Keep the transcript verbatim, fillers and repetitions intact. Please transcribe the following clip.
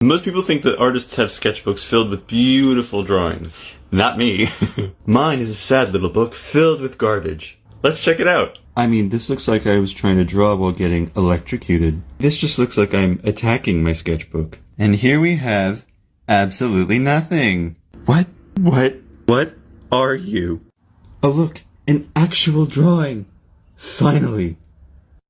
Most people think that artists have sketchbooks filled with beautiful drawings. Not me. Mine is a sad little book filled with garbage. Let's check it out. I mean, this looks like I was trying to draw while getting electrocuted. This just looks like I'm attacking my sketchbook. And here we have absolutely nothing. What? What? What are you? Oh look, an actual drawing. Finally.